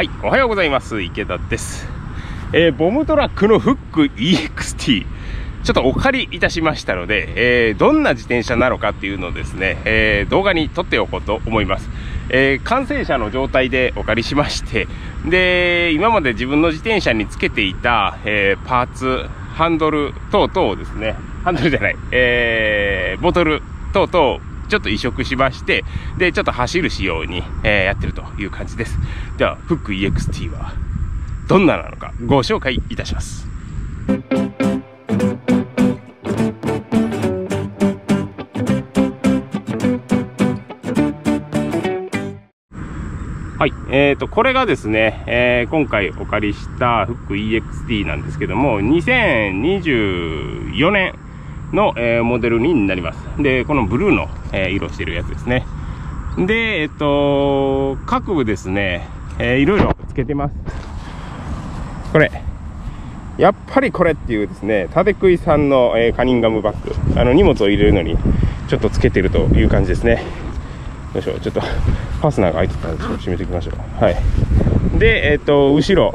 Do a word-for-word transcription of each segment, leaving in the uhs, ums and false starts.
はい、おはようございます。池田です。えー、ボムトラックのフック イーエックスティー、ちょっとお借りいたしましたので、えー、どんな自転車なのかっていうのをですね、えー、動画に撮っておこうと思います。えー、完成車の状態でお借りしまして、で、今まで自分の自転車につけていた、えー、パーツ、ハンドル等々をですね、ハンドルじゃない、えー、ボトル等々、ちょっと移植しまして、で、ちょっと走る仕様に、えー、やってるという感じです。では、フック イーエックスティー はどんななのかご紹介いたします。はい。えっと、これがですね、えー、今回お借りしたフック イーエックスティー なんですけども、にせんにじゅうよねんの、えー、モデルになります。で、このブルーの、えー、色してるやつですね。で、えっと、各部ですね、えー、いろいろつけてます。これ。やっぱりこれっていうですね、縦食いさんの、えー、カニンガムバッグ。あの、荷物を入れるのに、ちょっとつけてるという感じですね。よいしょ、ちょっと、ファスナーが開いてたので、ちょっと閉めておきましょう。はい。で、えっと、後ろ。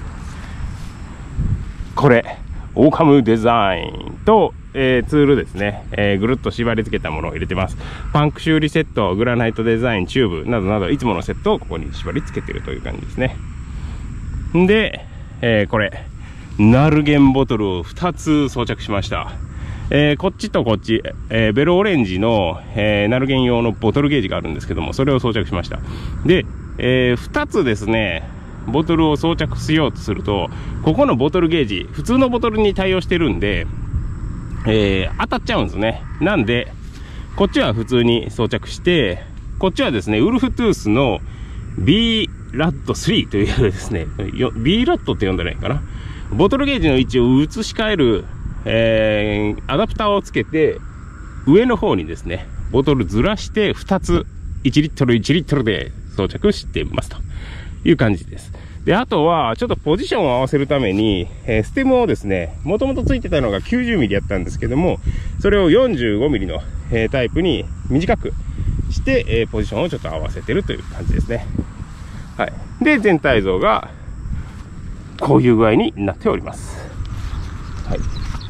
これ。オーカムデザインと、えー、ツールですね、えー、ぐるっと縛り付けたものを入れてます。パンク修理セット、グラナイトデザイン、チューブなどなど、いつものセットをここに縛り付けてるという感じですね。で、えー、これ、ナルゲンボトルをふたつ装着しました。えー、こっちとこっち、えー、ベルオレンジの、えー、ナルゲン用のボトルゲージがあるんですけども、それを装着しました。で、えー、ふたつですね、ボトルを装着しようとすると、ここのボトルゲージ、普通のボトルに対応してるんで、えー、当たっちゃうんですね。なんで、こっちは普通に装着して、こっちはですね、ウルフトゥースの B ラットスリーというですね、B ラットって呼んだらいいかな。ボトルゲージの位置を移し替える、えー、アダプターをつけて、上の方にですね、ボトルずらしてふたつ、いちリットルいちリットルで装着してますという感じです。で、あとは、ちょっとポジションを合わせるために、えー、ステムをですね、もともとついてたのが きゅうじゅうミリ やったんですけども、それを よんじゅうごミリ の、えー、タイプに短くして、えー、ポジションをちょっと合わせてるという感じですね。はい。で、全体像が、こういう具合になっております。はい。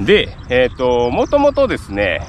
で、えっと、もともとですね、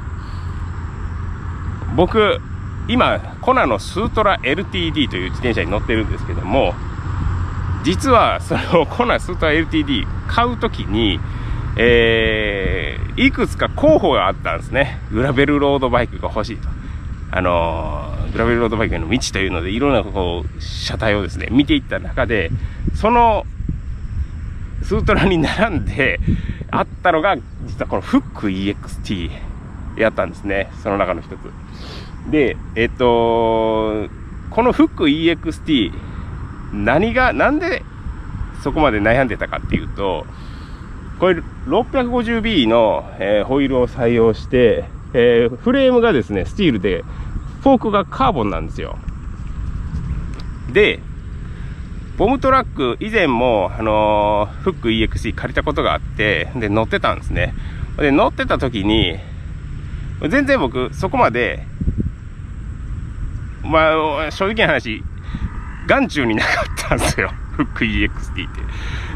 僕、今、コナのスートラ エルティーディー という自転車に乗ってるんですけども、実は、その、コナスートラ エルティーディー 買うときに、えー、いくつか候補があったんですね。グラベルロードバイクが欲しいと。あのー、グラベルロードバイクの道というので、いろんなこう、車体をですね、見ていった中で、その、スートラに並んで、あったのが、実はこのフック イーエックスティー やったんですね。その中の一つ。で、えっと、このフック イーエックスティー、何が、なんでそこまで悩んでたかっていうと、これ ろっぴゃくごじゅうビー の、えー、ホイールを採用して、えー、フレームがですね、スチールで、フォークがカーボンなんですよ。で、ボムトラック以前も、あのー、フック イーエックスティー 借りたことがあって、で、乗ってたんですね。で、乗ってた時に、全然僕、そこまで、まあ、正直な話、眼中になかったんですよ。フック イーエックスティー って。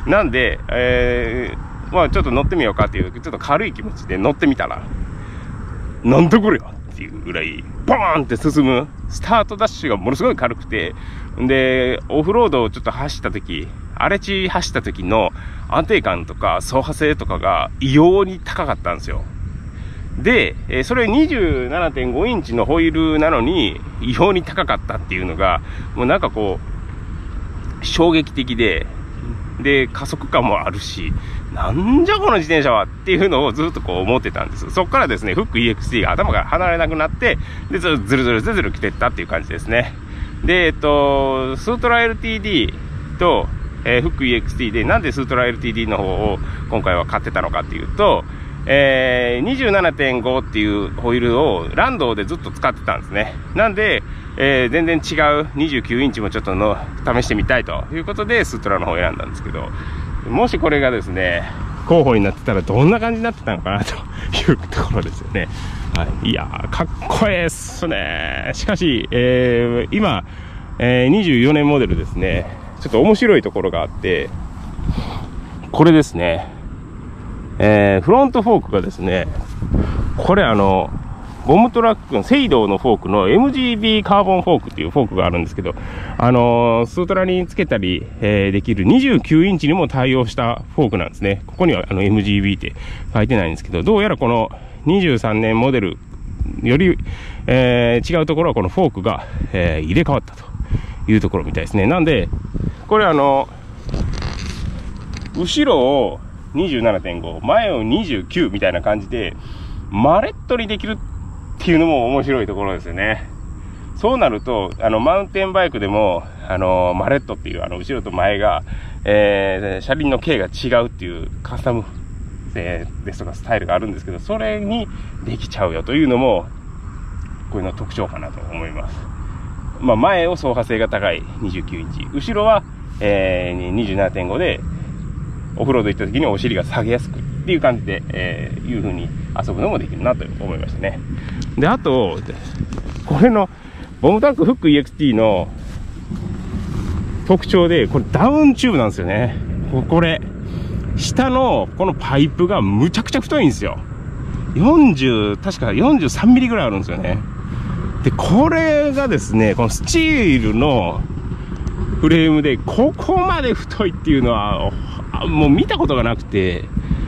なんで、えー、まあちょっと乗ってみようかっていう、ちょっと軽い気持ちで乗ってみたら、なんだこれはっていうぐらい、ボーンって進む、スタートダッシュがものすごい軽くて、で、オフロードをちょっと走った時、荒れ地走った時の安定感とか走破性とかが異様に高かったんですよ。で、それ にじゅうななてんご インチのホイールなのに異様に高かったっていうのが、もうなんかこう、衝撃的で、で、加速感もあるし、なんじゃこの自転車はっていうのをずっとこう思ってたんです。そこからですね、フック イーエックスティー が頭から離れなくなって、で、ずるずるずるずる来てったっていう感じですね。で、えっと、スートラ エルティーディー と、えー、フック イーエックスティー で、なんでスートラ エルティーディー の方を今回は買ってたのかっていうと、えー、にじゅうななてんご っていうホイールをランドでずっと使ってたんですね。なんで、えー、全然違うにじゅうきゅうインチもちょっとの試してみたいということでスートラの方を選んだんですけど、もしこれがですね、候補になってたらどんな感じになってたのかなというところですよね。はい。いやー、かっこいいっすね。しかし、えー、今、えー、にじゅうよねんモデルですね。 ちょっと面白いところがあって、これですね。えー、フロントフォークがですね、これあの、ボムトラックのセイドのフォークの エムジービー カーボンフォークっていうフォークがあるんですけど、あのー、スートラにつけたり、えー、できるにじゅうきゅうインチにも対応したフォークなんですね。ここにはあの エムジービー って書いてないんですけど、どうやらこのにじゅうさんねんモデルより、えー、違うところはこのフォークが、えー、入れ替わったというところみたいですね。なんで、これあの、後ろを にじゅうななてんご、前をにじゅうきゅうみたいな感じで、マレットにできるっていうのも面白いところですよね。そうなると、あの、マウンテンバイクでも、あの、マレットっていう、あの、後ろと前が、えー、車輪の径が違うっていうカスタム、えー、ですとかスタイルがあるんですけど、それにできちゃうよというのも、これの特徴かなと思います。まあ、前を走破性が高いにじゅうきゅうインチ、後ろは、えー、にじゅうななてんごで、オフロード行った時にお尻が下げやすくっていう感じで、えー、いう風に遊ぶのもできるなと思いましたね。で、あと、これの、ボムタックフック イーエックスティー の特徴で、これダウンチューブなんですよね。これ、下のこのパイプがむちゃくちゃ太いんですよ。よんじゅう、確かよんじゅうさんミリぐらいあるんですよね。で、これがですね、このスチールのフレームで、ここまで太いっていうのは、もう見たことがなくて、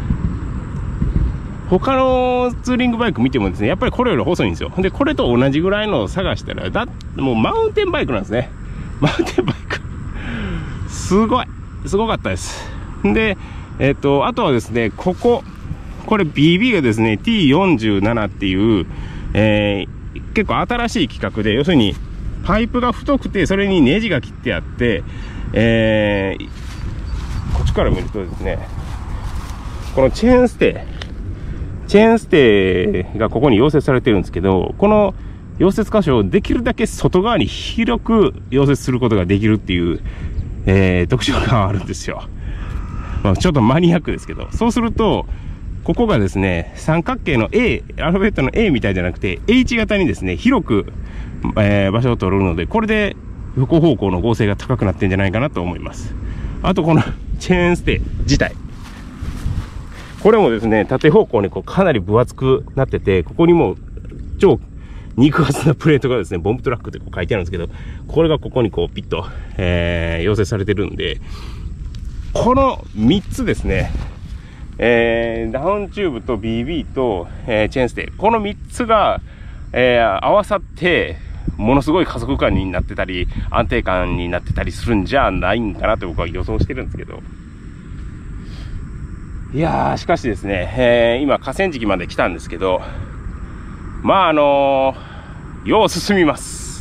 他のツーリングバイク見てもですね、やっぱりこれより細いんですよ。で、これと同じぐらいの探したら、だ、もうマウンテンバイクなんですね。マウンテンバイク。すごい。すごかったです。で、えっと、あとはですね、ここ、これ ビービー がですね、ティーよんじゅうなな っていう、えー、結構新しい規格で、要するに、パイプが太くて、それにネジが切ってあって、えー、こっちから見るとですね、このチェーンステー、チェーンステーがここに溶接されてるんですけど、この溶接箇所をできるだけ外側に広く溶接することができるっていう、えー、特徴があるんですよ。まあ、ちょっとマニアックですけど、そうすると、ここがですね、三角形の A、アルファベットの A みたいじゃなくて、H 型にですね、広く、えー、場所を取るので、これで横方向の合成が高くなってんじゃないかなと思います。あと、このチェーンステー自体。これもですね、縦方向にこうかなり分厚くなってて、ここにも超肉厚なプレートがですね、ボムトラックってこう書いてあるんですけど、これがここにこうピッと、えー、溶接されてるんで、このみっつですね、えー、ダウンチューブと ビービー と、えー、チェーンステー、このみっつが、えー、合わさって、ものすごい加速感になってたり、安定感になってたりするんじゃないんかなと僕は予想してるんですけど、いやー、しかしですね、えー、今河川敷まで来たんですけど、まああのー、よう進みます。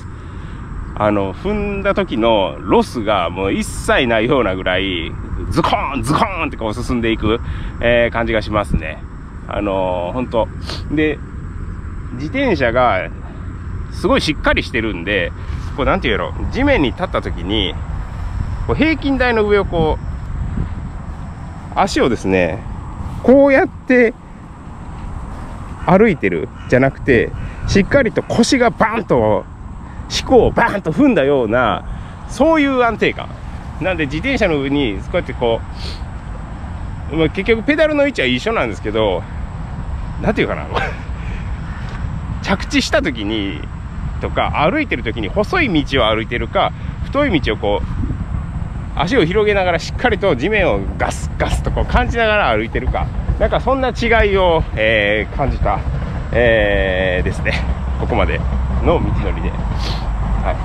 あの、踏んだ時のロスがもう一切ないようなぐらい、ズコーンズコーンってこう進んでいく、えー、感じがしますね。あのー、ほんと。で、自転車がすごいしっかりしてるんで、こうなんていうやろ、地面に立った時に、こう平均台の上をこう、足をですね、こうやって歩いてるじゃなくて、しっかりと腰がバーンと、四股をバーンと踏んだような、そういう安定感。なんで自転車の上に、こうやってこう、まあ、結局ペダルの位置は一緒なんですけど、なんていうかな、着地した時に、とか、歩いてる時に細い道を歩いてるか、太い道をこう、足を広げながらしっかりと地面をガスガスとこう感じながら歩いてるか、なんかそんな違いを、えー、感じた、えー、ですね。ここまでの道のりで。はい。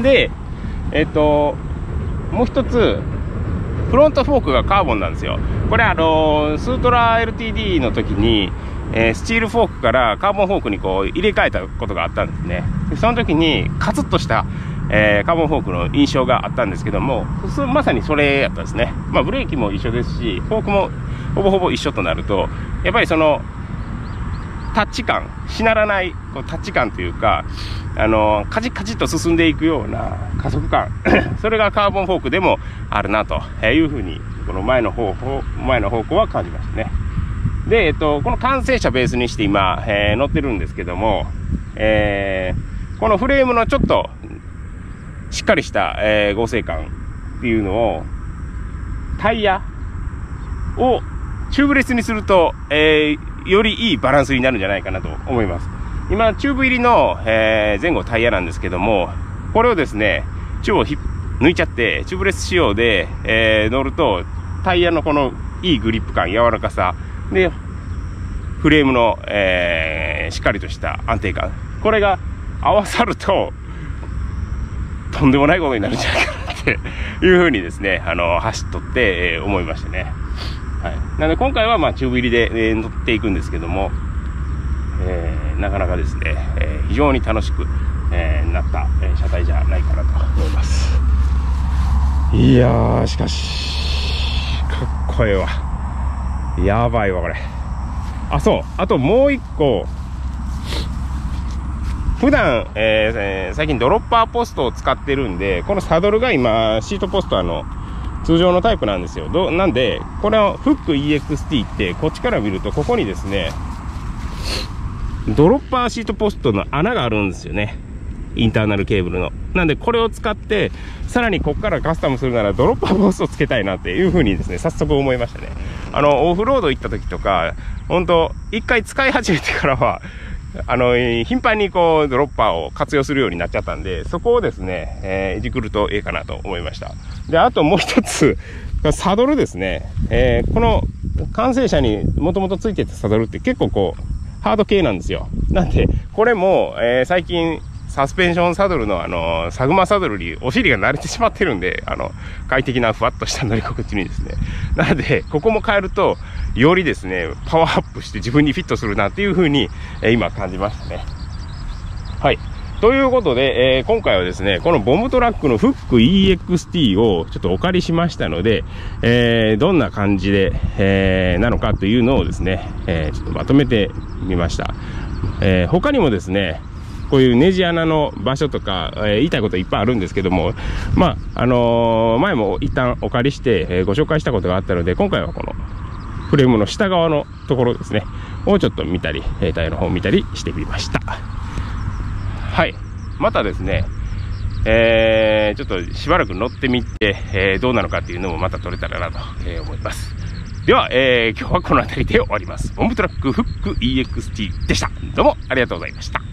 で、えっと、もう一つ、フロントフォークがカーボンなんですよ。これあの、スートラ エルティーディー の時に、えー、スチールフォークからカーボンフォークにこう入れ替えたことがあったんですね。でその時にカツッとしたえー、カーボンフォークの印象があったんですけども、まさにそれやったんですね。まあブレーキも一緒ですし、フォークもほぼほぼ一緒となると、やっぱりそのタッチ感、しならないこうタッチ感というか、あのカチッカチッと進んでいくような加速感、それがカーボンフォークでもあるなというふうに、この前の方向、前の方向は感じましたね。で、えっと、この完成車ベースにして今、えー、乗ってるんですけども、えー、このフレームのちょっとしっかりした、えー、合成感っていうのを、タイヤをチューブレスにすると、えー、よりいいバランスになるんじゃないかなと思います。今、チューブ入りの、えー、前後タイヤなんですけども、これをですね、チューブをひ抜いちゃって、チューブレス仕様で、えー、乗ると、タイヤのこのいいグリップ感、柔らかさ、で、フレームの、えー、しっかりとした安定感。これが合わさると、とんでもないことになるんじゃないかなっていうふうにですね、あの、走っとって、えー、思いましたね。はい。なので今回はまあチューブ入りで、えー、乗っていくんですけども、えー、なかなかですね、えー、非常に楽しく、えー、なった、えー、車体じゃないかなと思います。いやー、しかし、かっこええわ。やばいわ、これ。あ、そう。あともう一個、普段、えー、最近ドロッパーポストを使ってるんで、このサドルが今、シートポストあの、通常のタイプなんですよ。どなんで、これはフック イーエックスティー って、こっちから見ると、ここにですね、ドロッパーシートポストの穴があるんですよね。インターナルケーブルの。なんで、これを使って、さらにここからカスタムするなら、ドロッパーポストをつけたいなっていうふうにですね、早速思いましたね。あの、オフロード行った時とか、ほんと、一回使い始めてからは、あの、頻繁にこう、ドロッパーを活用するようになっちゃったんで、そこをですね、えー、いじくるとええかなと思いました。で、あともう一つ、サドルですね。えー、この、完成車にもともとついてたサドルって結構こう、ハード系なんですよ。なんで、これも、えー、最近、サスペンションサドルのあの、サグマサドルにお尻が慣れてしまってるんで、あの、快適なふわっとした乗り心地にですね。なので、ここも変えると、よりですね、パワーアップして自分にフィットするなっていう風に、えー、今感じましたね。はい。ということで、えー、今回はですね、このボムトラックのフック イーエックスティー をちょっとお借りしましたので、えー、どんな感じで、えー、なのかというのをですね、えー、ちょっとまとめてみました。えー、他にもですね、こういうネジ穴の場所とか、えー、言いたいこといっぱいあるんですけども、まあ、あのー、前も一旦お借りして、えー、ご紹介したことがあったので、今回はこのフレームの下側のところですね、をちょっと見たり、タイヤの方を見たりしてみました。はい。またですね、えー、ちょっとしばらく乗ってみて、えー、どうなのかっていうのもまた撮れたらなと思います。では、えー、今日はこの辺りで終わります。ボムトラックフック イーエックスティー でした。どうもありがとうございました。